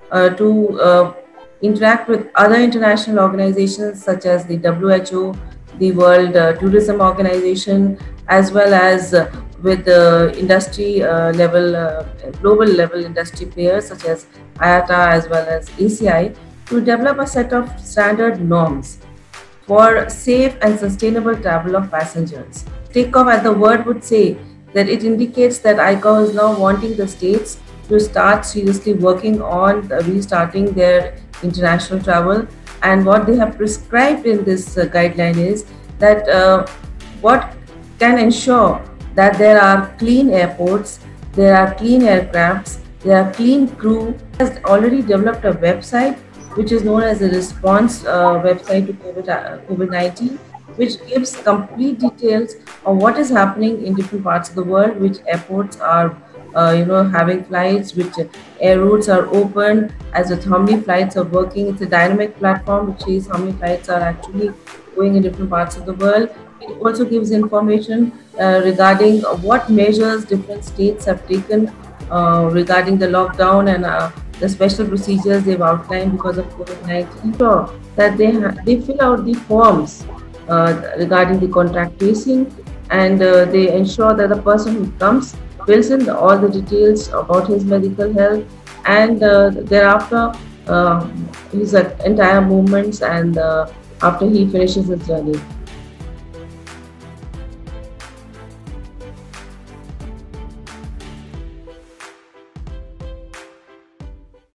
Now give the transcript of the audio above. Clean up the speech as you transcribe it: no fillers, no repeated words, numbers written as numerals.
to interact with other international organizations such as the WHO, the World Tourism Organization, as well as with the industry level, global level industry players such as IATA as well as ACI, to develop a set of standard norms for safe and sustainable travel of passengers. Takeoff, as the word would say, that it indicates that ICAO is now wanting the states to start seriously working on restarting their international travel. And what they have prescribed in this guideline is that what can ensure that there are clean airports, there are clean aircrafts, there are clean crew. Has already developed a website which is known as a response website to COVID-19, which gives complete details of what is happening in different parts of the world, which airports are having flights, which air routes are open, as with how many flights are working. It's a dynamic platform which says how many flights are actually going in different parts of the world. It also gives information regarding what measures different states have taken regarding the lockdown and the special procedures they've outlined because of COVID-19. So that they fill out the forms regarding the contact tracing, and they ensure that the person who comes fills in all the details about his medical health, and thereafter his entire movements, and after he finishes his journey.